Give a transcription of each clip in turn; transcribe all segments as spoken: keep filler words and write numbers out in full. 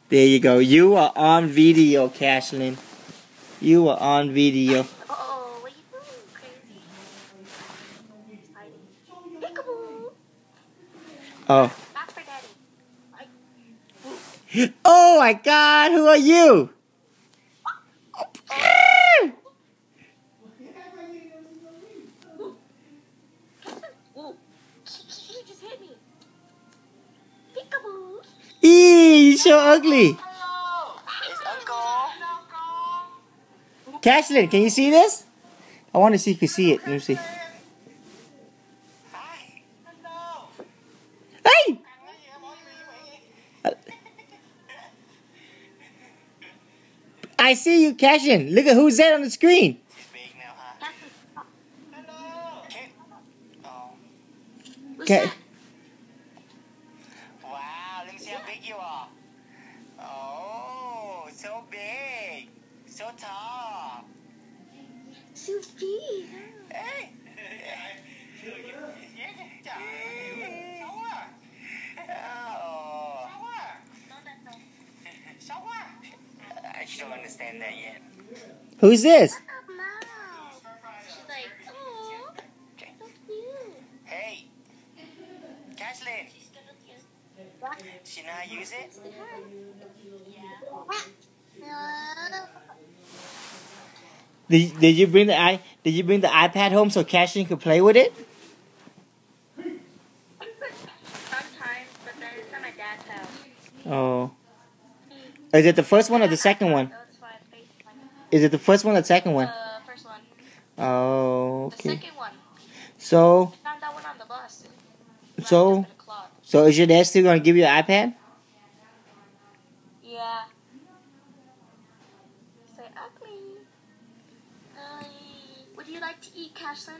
There you go. You are on video, Cashlyn. You are on video. Uh-oh, what are you doing, crazy? Hiding. Peekaboo! Oh. Not for daddy. Oh my God! Who are you? Ooh. You just hit me. Peekaboo! Eee, you're so ugly. Hello! It's Uncle. Cashlyn, can you see this? I want to see if you see it. Let me see. Hi. Hello. Hey! I see you, Cashlyn. Look at who's that on the screen. She's big now, huh? Hello. Kid. Oh. What's Ca- that? Wow, let me see how big you are. Oh, so big. So tall. So big. Hey. Oh. I don't understand that yet. Who's this? She's like, oh, so cute. Hey, Cashlyn, she know how to use it? Did, did you bring the i Did you bring the iPad home so Cashlyn could play with it? Sometimes, but then it's at my dad's house. Oh. Is it the first one or the second one? That's why I faced my Is it the first one or the second one? Uh, first one. Oh, The okay. second one. So, I found that one on the bus. so, Wrapped up in a cloth. so is your dad still gonna give you an iPad? Yeah. Say ugly. Uh, would you like to eat, Cashlyn?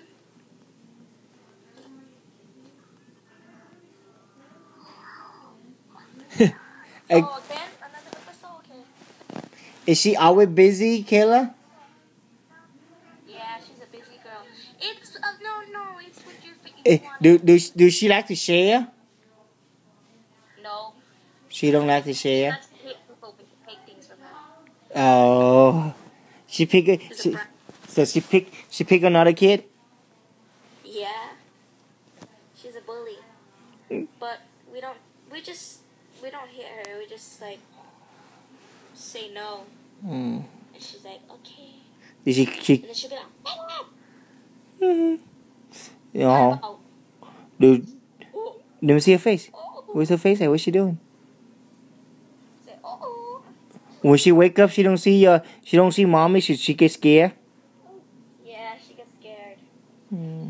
Hey, Oh, then another episode. Okay. is she always busy, Kayla? Yeah, she's a busy girl. It's uh, no, no. It's what you're thinking. Eh, do do do she like to share? No. She don't like to share. That's hate people who take things from her. Oh, she pick a, She's a she, brat. so she pick she pick another kid. Yeah. She's a bully. But we don't. We just. We don't hit her. We just like say no, Mm. and she's like, okay. Did she she? And then she'll be like, ah! Mm. What Oh, about- dude, oh, let me see her face. oh. Where's her face at? What's she doing? Say, oh. When she wake up, she don't see uh she don't see mommy. She she get scared. Yeah, she gets scared. Mm.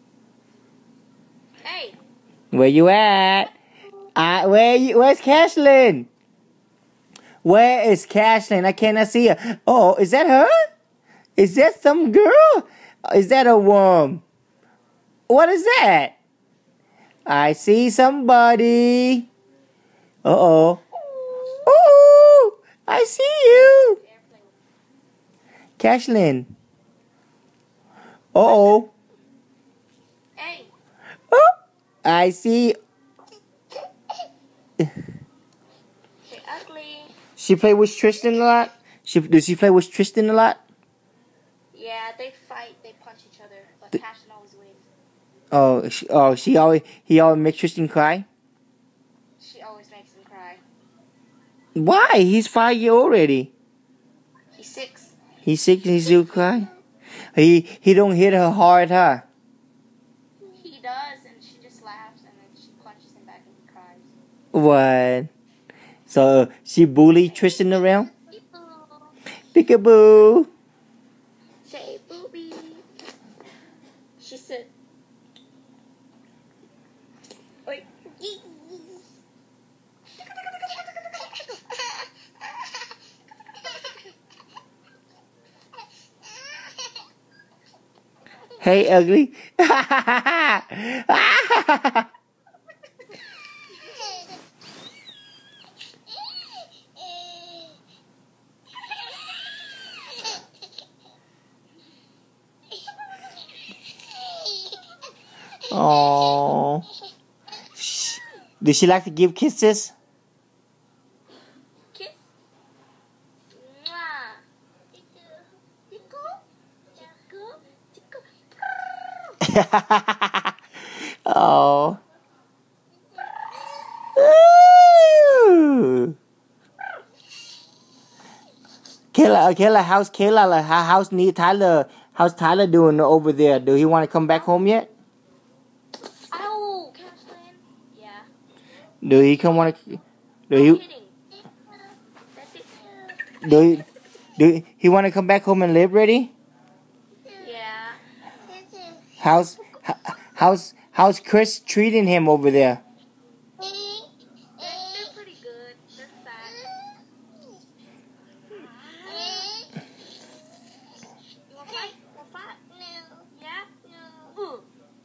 Hey. Where you at? Uh, where you, where's Cashlyn? Where is Cashlyn? I cannot see her. Oh, is that her? Is that some girl? Is that a worm? What is that? I see somebody. Uh-oh. Ooh, I see you. Cashlyn. Uh-oh. Hey. Oh, I see. Say ugly. She play with Tristan a lot? She Does she play with Tristan a lot? Yeah, they fight. They punch each other. But Cashlyn always wins. Oh, she, oh, she always he always makes Tristan cry. She always makes him cry. Why? He's five year already. He's six. He's six and he still cry. He he don't hit her hard, huh? He does, and she just laughs, and then she punches him back, and he cries. What? So she bully Tristan around? Peekaboo. Peekaboo. Say booby. She said. Oi. Hey, ugly. Oh. Does she like to give kisses? Kisses. Oh. Ooh. Kayla, Kayla, how's Kayla? Like, how, how's Ne- Tyler? How's Tyler doing over there? Do he want to come back home yet? Ow, Kathleen. Yeah. Do he come want to? Do No he? kidding. That's it. Do he? Do he want to come back home and live? Ready? Yeah. How's h- how's how's Chris treating him over there? They're, they're pretty good. They're fat. You want fight? Want fight? No. Yeah? No.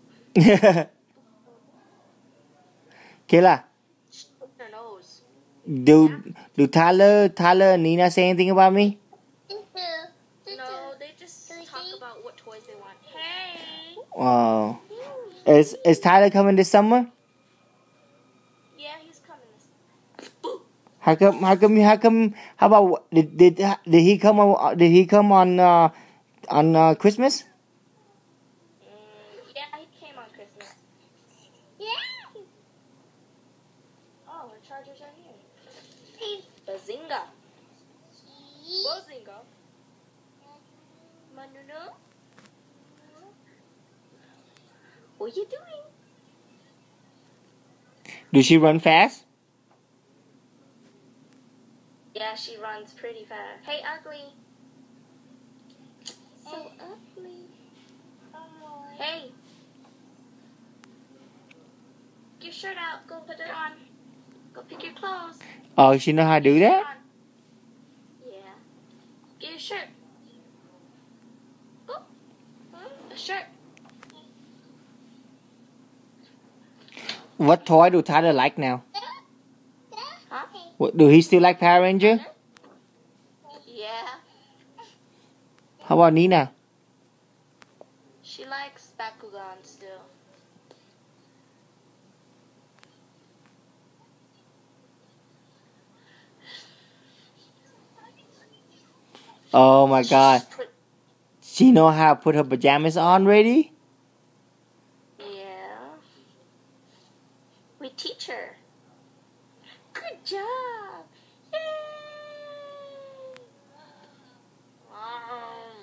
Kayla, Their nose. do do Tyler Tyler and Nina say anything about me? No, they just talk about what toys they want. Hey! Oh, is is Tyler coming this summer? Yeah, he's coming this. How come? How come? How come? How about did did, did he come on? Did he come on uh, on uh, Christmas? Mm, yeah, he came on Christmas. Yeah! Oh, our chargers are here. Bazinga! Bazinga! Manunu? What are you doing? Does she run fast? Yeah, she runs pretty fast. Hey, ugly. So ugly. Hey. Get your shirt out. Go put it on. Go pick your clothes. Oh, she know how to do that? Yeah. Get your shirt. Go. A shirt. What toy do Tyler like now? Huh? What, do he still like Power Ranger? Yeah. How about Nina? She likes Bakugan still. Oh my God, Put, she know how to put her pajamas on ready? yeah. We teach her. Good job. Yay. Um,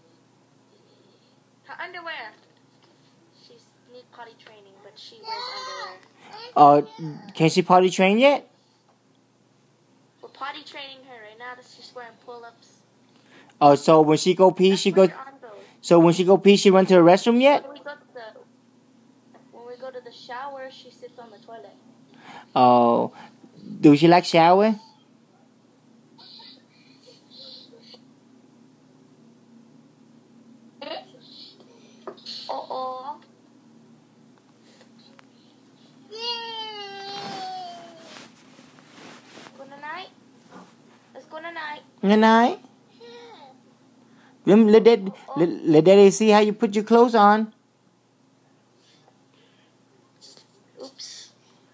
her underwear. She's need potty training, but she wears underwear. Oh, can she potty train yet? We're potty training her right now. She's wearing pull-ups. Oh, so when she go pee, That's she where go. your arm goes. So when she go pee, she run to the restroom yet? When we go to the when we go to the shower, she sits on the toilet. Oh, do she like shower? Uh oh. Go night. Let's go tonight. Good night. Let, let, dad, let, let daddy see how you put your clothes on. Oops.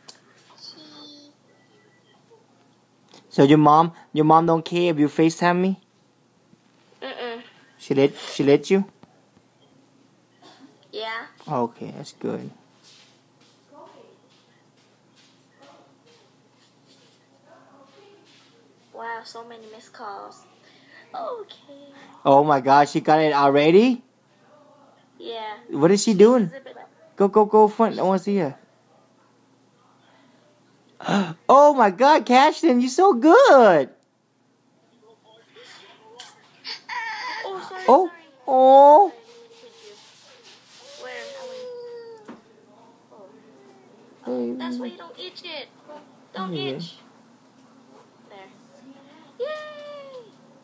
So your mom, your mom don't care if you FaceTime me? Mm-mm. She let, she let you? Yeah. Okay, that's good. Wow, so many missed calls. Okay. Oh my God, she got it already? Yeah. What is she doing? Zip it up. Go, go, go front. I want to see her. Oh my God, Cashlyn, you're so good. Oh, sorry, Oh, sorry. oh. Where? Oh. Oh, that's why you don't itch it. Don't Yeah. itch. There. Yay!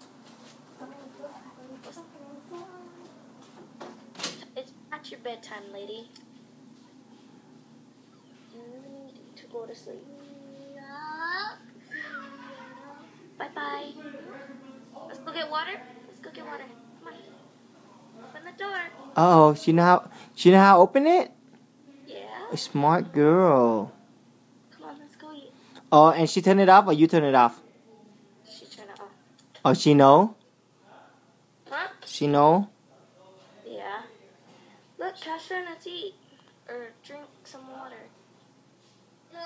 It's not your bedtime, lady. You need to go to sleep. Bye bye. Let's go get water. Let's go get water. Come on. Open the door. Oh, she know how, she know how to open it? Yeah. A smart girl. Come on, let's go eat. Oh, and she turn it off or you turn it off? She turned it off. Oh, she know? Huh? She know? Yeah. Look. Look, Cashlyn, let's eat. Or drink some water. No.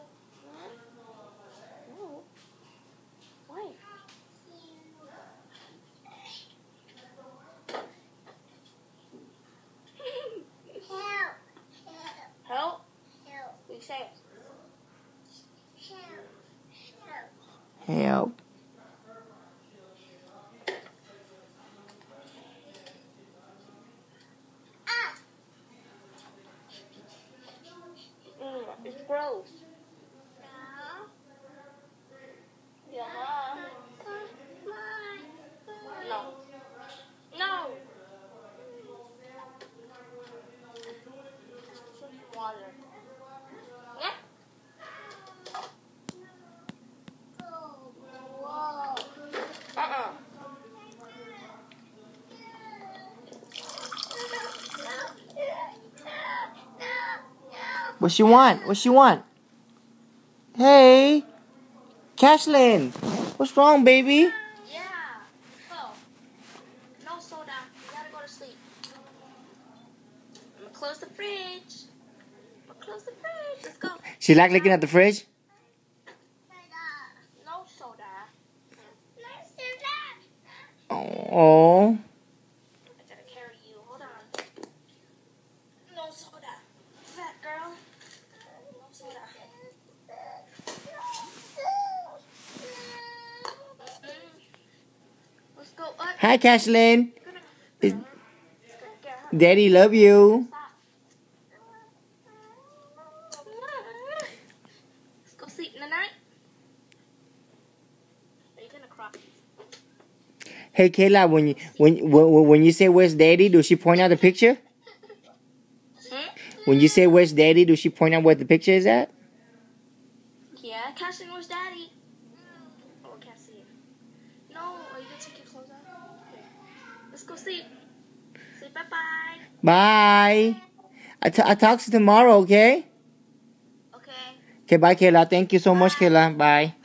No. Why? Help. Help? Help. We say it. Help. Mm, it's gross. Yeah. No. No. Water. Yeah. Uh-uh. What she want? What she want? Hey, Cashlyn, what's wrong, baby? Yeah. Let's go. No soda. You gotta go to sleep. I'm gonna close the fridge. I'm gonna close the fridge. Let's go. She like looking at the fridge? No soda. Oh. I gotta carry you. Hold on. No soda. Fat girl. No soda. Let's go up. Hi, Cashlyn. Is- Get her. Daddy love you. Let's go sleep in the night. Are you gonna cry? Hey, Kayla, when you when when when you say where's Daddy, does she point out the picture? Hmm? When you say where's Daddy, does she point out where the picture is at? Yeah, Cassie, where's Daddy? Oh, I can't see it. No, are you gonna take your clothes off? Okay. Let's go sleep. Say bye-bye. Bye. I t- I talk to you tomorrow, okay? Okay. Okay, bye, Kayla. Thank you so much, Kayla. Bye.